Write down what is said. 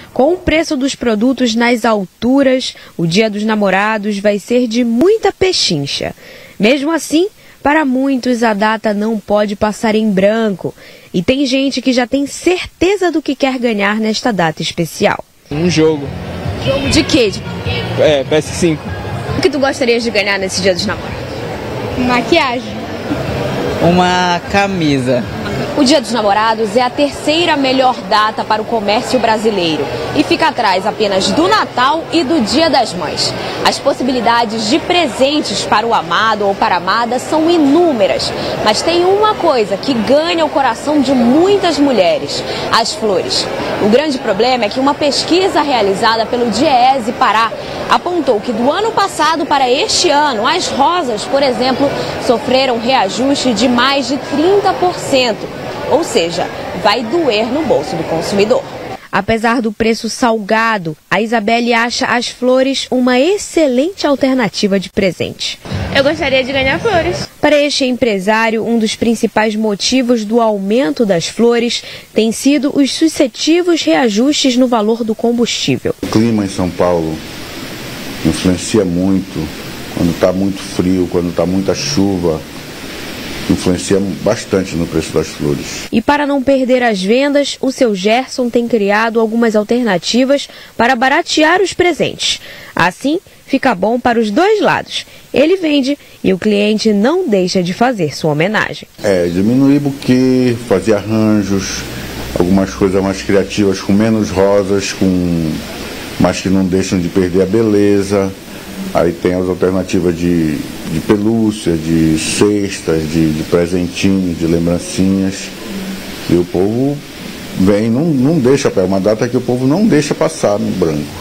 Com o preço dos produtos nas alturas, o Dia dos Namorados vai ser de muita pechincha. Mesmo assim, para muitos a data não pode passar em branco. E tem gente que já tem certeza do que quer ganhar nesta data especial. Um jogo. Jogo de quê? PS5. O que tu gostarias de ganhar nesse Dia dos Namorados? Maquiagem. Uma camisa. O Dia dos Namorados é a terceira melhor data para o comércio brasileiro e fica atrás apenas do Natal e do Dia das Mães. As possibilidades de presentes para o amado ou para a amada são inúmeras, mas tem uma coisa que ganha o coração de muitas mulheres: as flores. O grande problema é que uma pesquisa realizada pelo Diese Pará apontou que do ano passado para este ano, as rosas, por exemplo, sofreram reajuste de mais de 30%. Ou seja, vai doer no bolso do consumidor. Apesar do preço salgado, a Isabelle acha as flores uma excelente alternativa de presente. Eu gostaria de ganhar flores. Para este empresário, um dos principais motivos do aumento das flores tem sido os sucessivos reajustes no valor do combustível. O clima em São Paulo influencia muito, quando está muito frio, quando está muita chuva. Influencia bastante no preço das flores. E para não perder as vendas, o seu Gerson tem criado algumas alternativas para baratear os presentes. Assim, fica bom para os dois lados. Ele vende e o cliente não deixa de fazer sua homenagem. Diminuir buquê, fazer arranjos, algumas coisas mais criativas, com menos rosas, mas que não deixam de perder a beleza. Aí tem as alternativas de pelúcia, de cestas, de presentinhos, de lembrancinhas. E o povo vem, não deixa, é uma data que o povo não deixa passar no branco.